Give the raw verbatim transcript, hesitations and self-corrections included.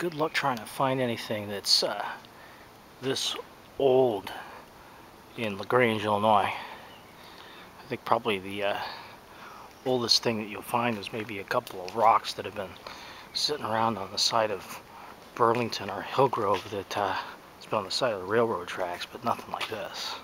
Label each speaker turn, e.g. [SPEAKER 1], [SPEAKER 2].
[SPEAKER 1] good luck trying to find anything that's uh, this old in LaGrange, Illinois. I think probably the uh, oldest thing that you'll find is maybe a couple of rocks that have been sitting around on the side of Burlington or Hillgrove that uh, it's been on the side of the railroad tracks, but nothing like this.